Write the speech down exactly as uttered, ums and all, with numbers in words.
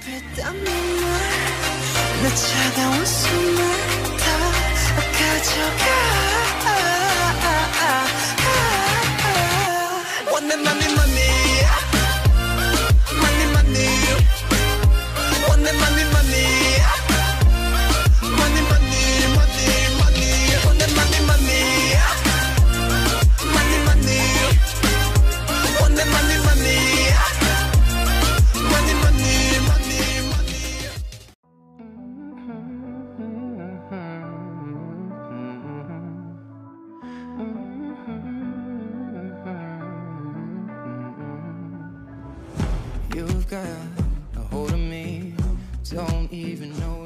일단 내 차가운 숨을 다 가져가. Want that money, money, money, money. Want that money, money, money, money, money, money. Want that money, money, money, money. Want that money, money, money, money, money, money. You've got a hold of me, don't even know